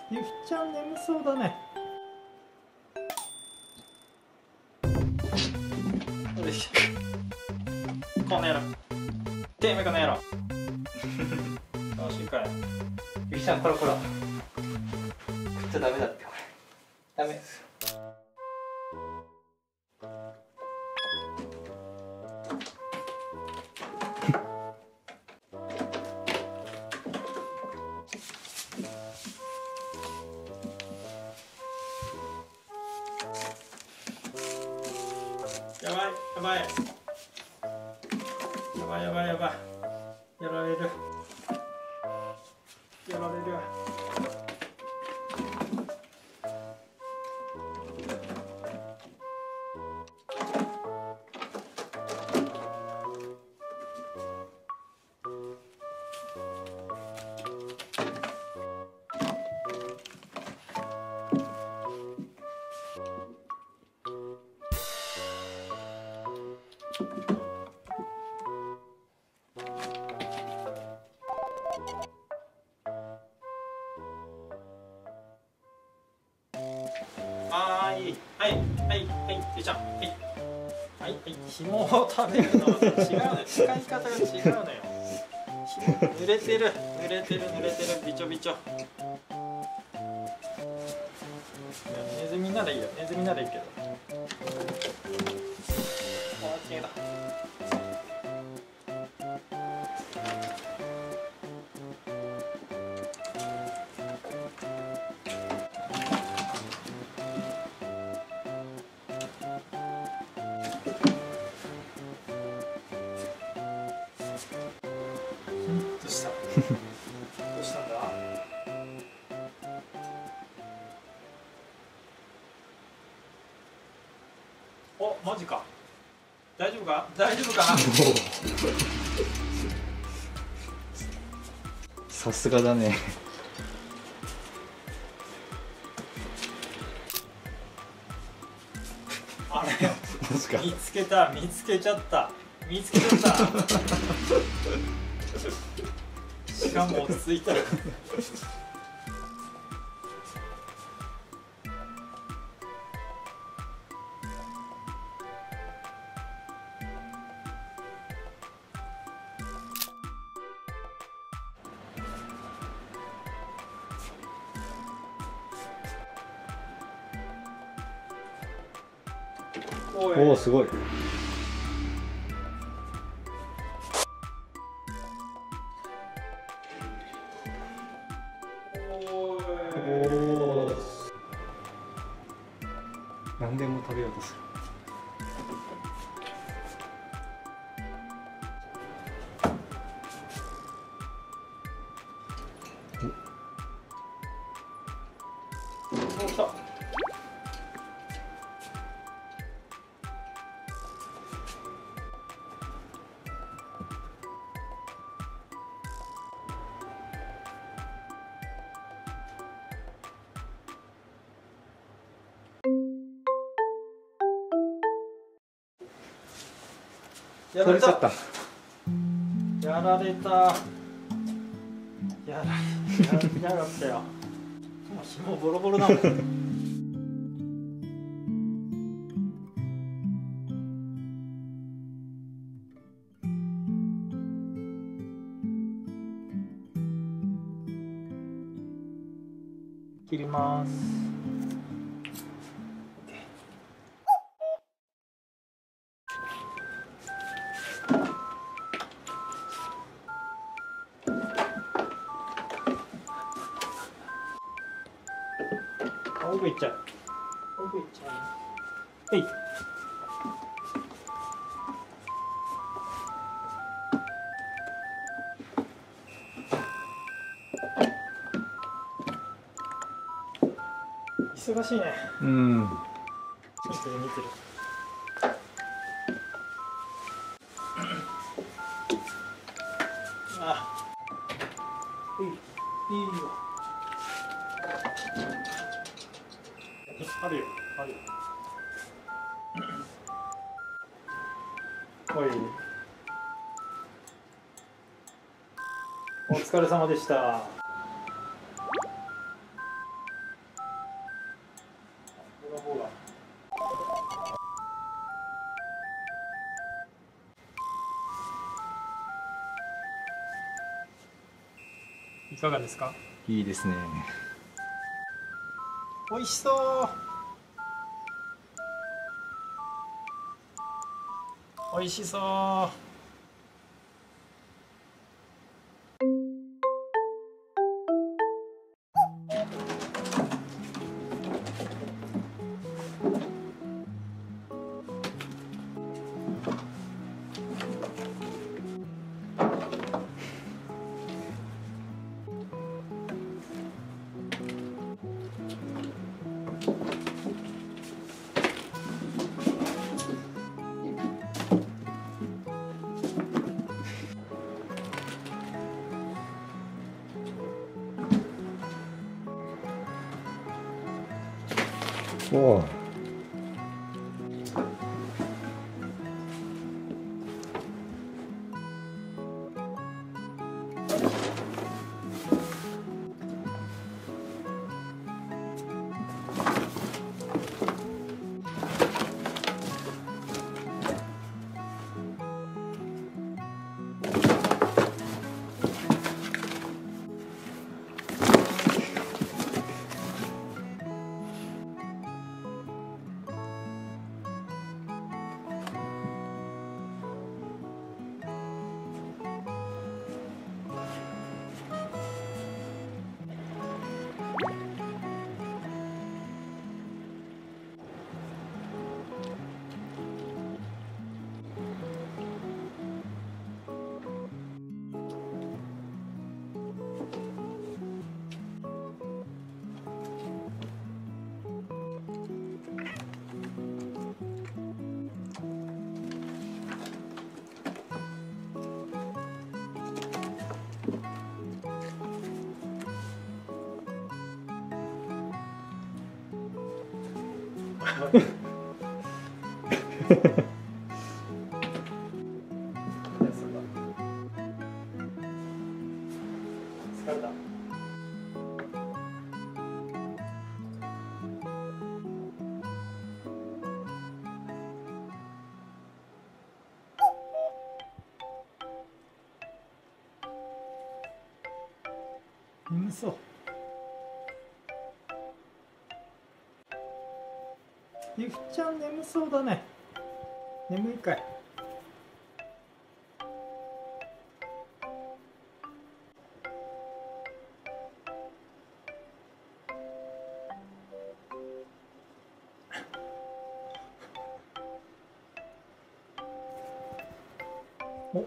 ゆきちゃん眠そうだね。よし、この野郎、てめえこの野郎。楽しいかよ。ゆきちゃん、こらこら、食っちゃダメだって。これダメ。やばいやばいやばいやばいやばい、やられるやられる。はいはいはいはい、ゆうちゃん、はいはいはい、紐を食べるのは違うのよ、使い方が違うのよ。濡れてる濡れてる濡れてる、びちょびちょ。ネズミならいいよ、ネズミならいいけど。あ、消えた。どうしたどうしたんだ。お、マジか。大丈夫か大丈夫か。 さすがだね。 あれ見つけた、見つけちゃった、見つけちゃったしかも落ち着いた。 おお、すごい。何でも食べようとする。 お、来た。やられた。やられた。やられたよ。もう紐ボロボロだもん。切ります。奥行っちゃう。奥行っちゃう。えい。忙しいね。 うん。 見てる見てる。あ、いいよ。あるよあるよ。おい。お疲れ様でした。 かがですか？ いいですね。 美味しそう。美味しそう。 おお。 疲れた。眠そう。ゆきちゃん眠そうだね。眠いかい。お。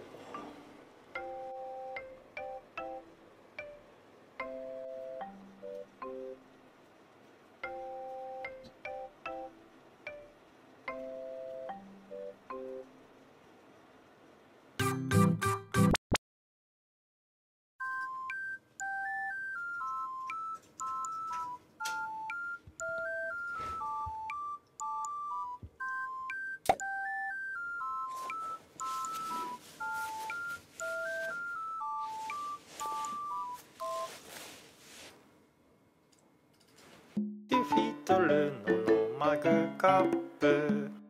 デュフィトルノのマグカップ。